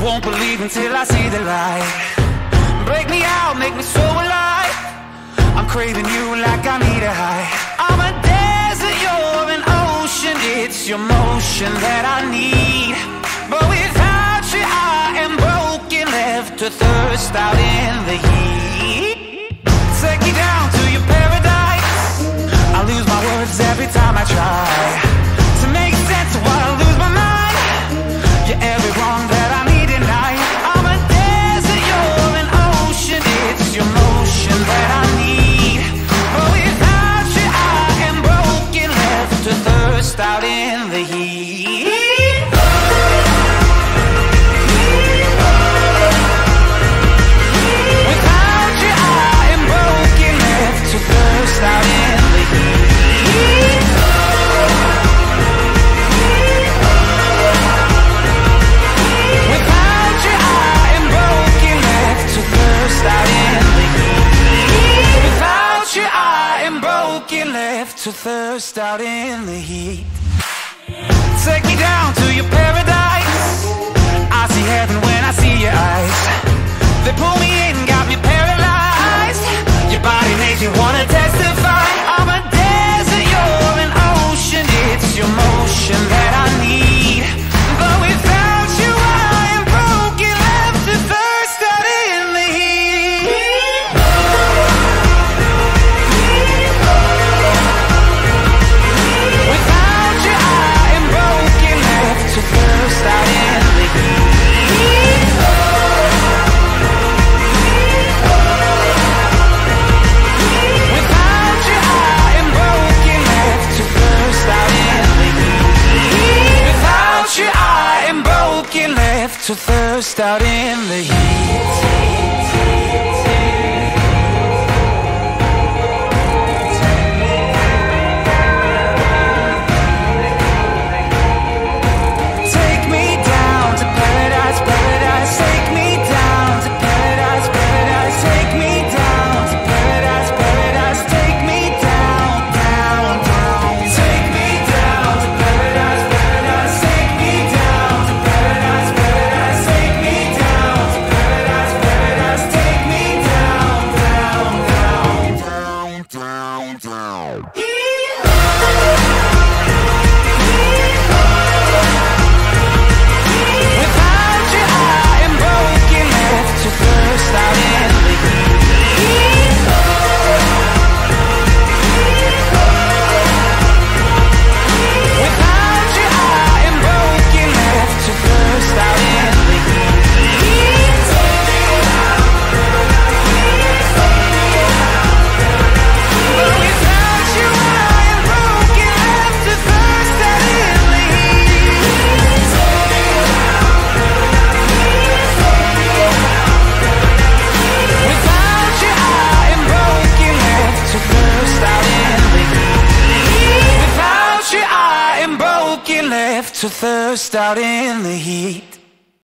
won't believe until I see the light. Break me out, make me so alive. I'm craving you like I need a high. I'm a desert, you're an ocean. It's your motion that I need. But without you I am broken, left to thirst out in the heat. Take me down to your paradise. I lose my words every time I try to make sense of why I lose my mind. You're every wrong that I need tonight. I'm a desert, you're an ocean. It's your motion that I need. But without you I am broken, left to thirst out in the heat. Without you I am broken, left to thirst out in the heat. Without you I am broken, left to thirst out in the heat. Without you I am broken, left to thirst out in the heat. Take me down to your paradise. I see heaven when I see your eyes. They pull me in, got me paralyzed. Your body makes me wanna testify. I'm a desert, you're an ocean. It's your motion that I need. But without you I am broken, left to thirst out in the heat. Without you I am broken, left to thirst out in the heat. Without you I am broken, left to thirst out in the heat. Without you I am broken, left to thirst out in the heat. Take me down to paradise, paradise. Take me down to paradise, paradise. Take me down to paradise, paradise. Take me down, down, down. Take me down to paradise, paradise. Take me down to paradise, paradise. Take me down to paradise, paradise. Take me down, down, down, down, down, down. Without you I am broken, left to thirst out in the heat. Without you I am broken, left to thirst out in the heat. But without you I am broken, left to thirst out in the heat. Without you I am broken, left to thirst out in the heat. Without you I am broken, left to thirst out in the heat.